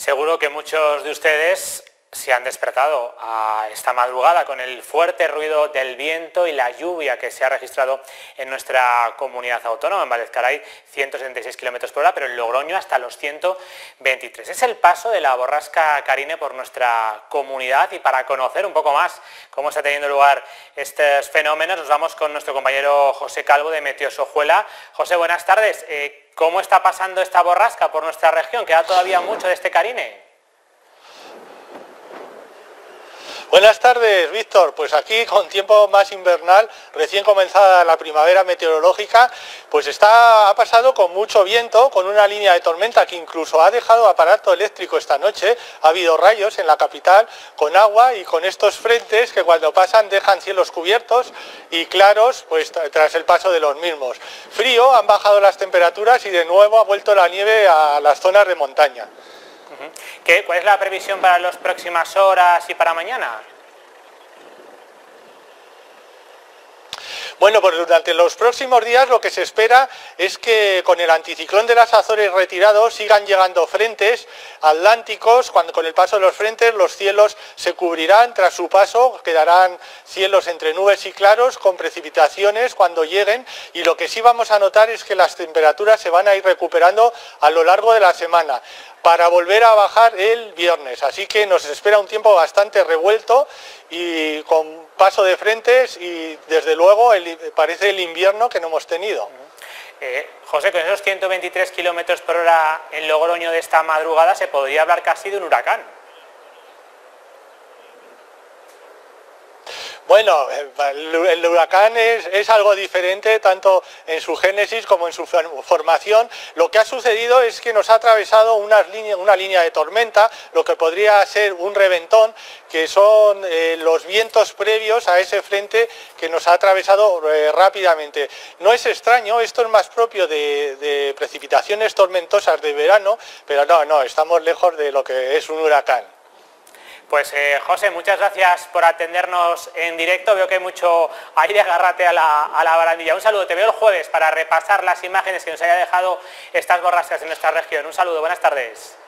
Seguro que muchos de ustedes se han despertado a esta madrugada con el fuerte ruido del viento y la lluvia que se ha registrado en nuestra comunidad autónoma. En Vélez-Caray 176 km por hora, pero en Logroño hasta los 123. Es el paso de la borrasca Carine por nuestra comunidad, y para conocer un poco más cómo está teniendo lugar estos fenómenos nos vamos con nuestro compañero José Calvo de Meteosojuela. José, buenas tardes. ¿Cómo está pasando esta borrasca por nuestra región? ¿Queda todavía mucho de este Carine? Buenas tardes, Víctor. Pues aquí con tiempo más invernal, recién comenzada la primavera meteorológica, pues ha pasado con mucho viento, con una línea de tormenta que incluso ha dejado aparato eléctrico esta noche. Ha habido rayos en la capital con agua y con estos frentes que cuando pasan dejan cielos cubiertos y claros, pues tras el paso de los mismos. Frío, han bajado las temperaturas y de nuevo ha vuelto la nieve a las zonas de montaña. ¿Cuál es la previsión para las próximas horas y para mañana? Bueno, pues durante los próximos días lo que se espera es que con el anticiclón de las Azores retirado sigan llegando frentes atlánticos. Con el paso de los frentes los cielos se cubrirán, tras su paso quedarán cielos entre nubes y claros con precipitaciones cuando lleguen, y lo que sí vamos a notar es que las temperaturas se van a ir recuperando a lo largo de la semana para volver a bajar el viernes, así que nos espera un tiempo bastante revuelto y con paso de frentes y desde luego parece el invierno que no hemos tenido. José, con esos 123 km por hora en Logroño de esta madrugada se podría hablar casi de un huracán. Bueno, el huracán es algo diferente tanto en su génesis como en su formación. Lo que ha sucedido es que nos ha atravesado una línea de tormenta, lo que podría ser un reventón, que son los vientos previos a ese frente que nos ha atravesado rápidamente. No es extraño, esto es más propio de precipitaciones tormentosas de verano, pero no, estamos lejos de lo que es un huracán. Pues José, muchas gracias por atendernos en directo. Veo que hay mucho aire, agárrate a la barandilla. Un saludo, te veo el jueves para repasar las imágenes que nos haya dejado estas borrascas en nuestra región. Un saludo, buenas tardes.